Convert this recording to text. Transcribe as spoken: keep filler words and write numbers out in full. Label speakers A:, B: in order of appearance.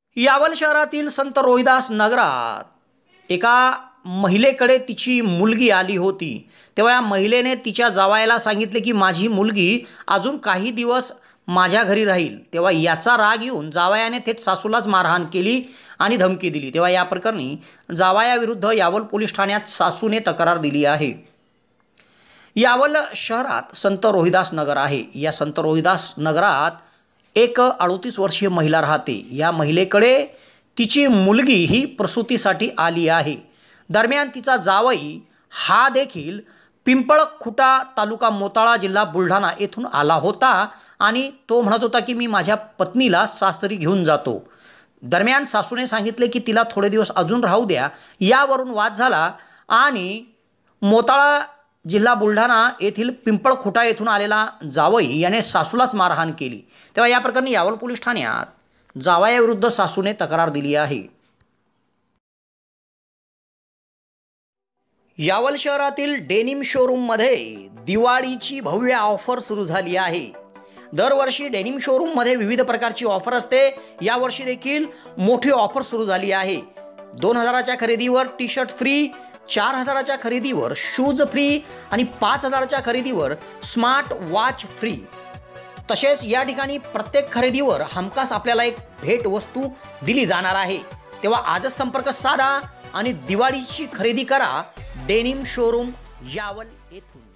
A: यावल शहरातील संत रोहिदास नगरात एका महिलेकडे तिची मुलगी आली होती। तेव्हा या महिलेने तिच्या जावयाला सांगितले की माझी मुलगी अजून काही दिवस माझ्या घरी राहील। तेव्हा याचा राग येऊन जावयाने थेट सासूलाच मारहाण केली आणि धमकी दिली। तेव्हा या प्रकरणी जावयाविरुद्ध यावल पोलीस ठाण्यात सासूने तक्रार दिली आहे। यावल शहरात संत रोहिदास नगर आहे। या संत रोहिदास नगरात एक अडतीस वर्षीय महिला राहते। या महिलेकडे तिची मुलगी ही प्रसूतीसाठी आली आहे। दरम्यान तिचा जावई हा देखील पिंपळखुटा तालुका मोताळा जिल्हा बुलढाणा येथून आला होता आणि तो म्हणत होता की मी माझ्या पत्नीला सासरी घेऊन जातो। दरम्यान सासूने सांगितले की तिला थोडे दिवस अजून राहू द्या। यावरून वाद झाला आणि मोताळा जिल्हा बुलढाणा येथील पिंपळखुटा येथून आलेला जावई याने सासूलाच मारहाण केली। तेव्हा या प्रकरणी यावल पोलीस ठाण्यात जावयाविरुद्ध सासूने तक्रार दिली आहे। यावल शहरातील डेनिम शोरूममध्ये दिवाळीची भव्य ऑफर सुरू झाली आहे। दरवर्षी डेनिम शोरूममध्ये विविध प्रकारची ऑफर असते। यावर्षी देखील मोठी ऑफर सुरू झाली आहे। दोन हजाराच्या खरेदीवर टी शर्ट फ्री, चार हजाराच्या खरेदीवर शूज फ्री आणि पाच हजाराच्या खरेदीवर स्मार्ट वॉच फ्री। तसेच या ठिकाणी प्रत्येक खरेदीवर हमखास आपल्याला एक भेट वस्तू दिली जाणार आहे। तेव्हा आजच संपर्क साधा आणि दिवाळीची खरेदी करा डेनिम शोरूम यावल येथून।